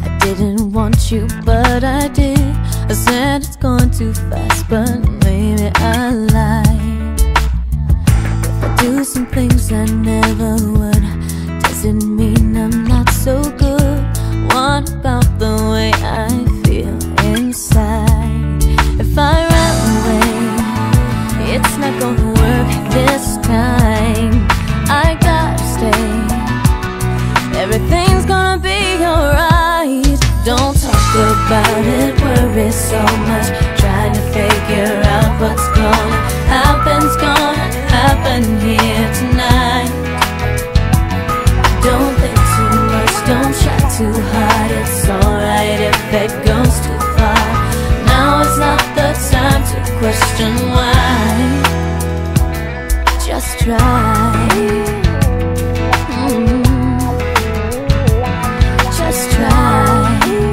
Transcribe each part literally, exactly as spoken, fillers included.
I didn't want you, but I did. I said it's going too fast, but maybe I lied. If I do some things I never would, doesn't mean I'm not so good. What about the way I feel inside? If I run away, it's not gonna work this time. I gotta stay. Everything's gonna be alright. Don't talk about it, worry so much, trying to figure out what's gonna happen's gonna happen here tonight. Don't think too much, don't try too hard. It's alright if it goes too far. Now is not the time to question why. Just try. Mm-hmm. Just try.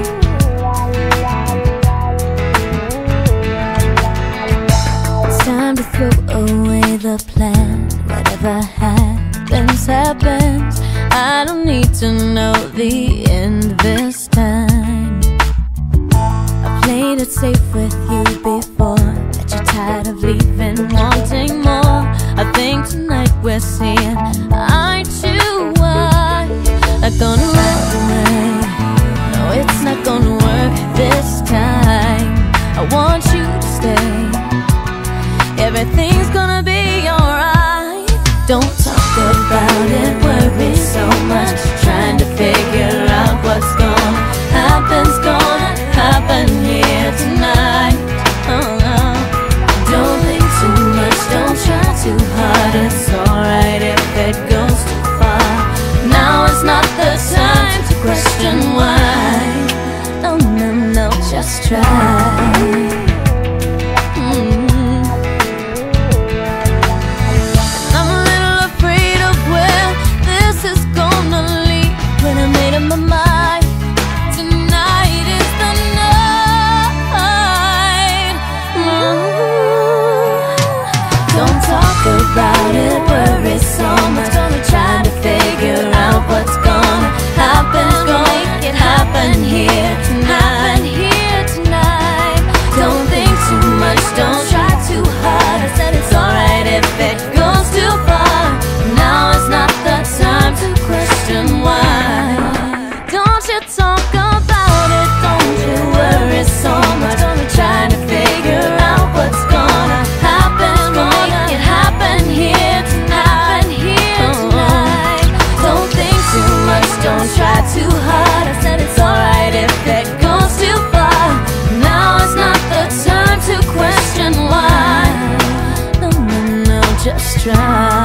It's time to throw away the plan. Whatever happens, happens. I don't need to know the end this time. I played it safe with you before, but you're tired of leaving, wanting more. I think tonight we're seeing eye to eye. Not gonna run away, no, it's not gonna work this time. I want you to stay. Everything's gonna be alright. Don't talk about it, worry so much, trying to figure out what's gonna happen's gonna happen here tonight. Oh no, don't think too much, don't try too hard. It's alright if it goes too far. Now is not the time to question why. No, no, no, just try. My mind, tonight is the night. Mm-hmm. Don't talk about it, worry so much, trying to figure out what's gonna happen. Gonna make it happen here tonight. Here tonight. Don't think too much, don't try too hard. I said it's alright if it goes too far. Now is not the time to question why. Talk about it, don't you worry so much, trying to figure out what's gonna happen. Gonna make it happen here tonight. Here tonight. Don't think too much, don't try too hard. I said it's alright if it goes too far. Now is not the time to question why. No, no, no, just try.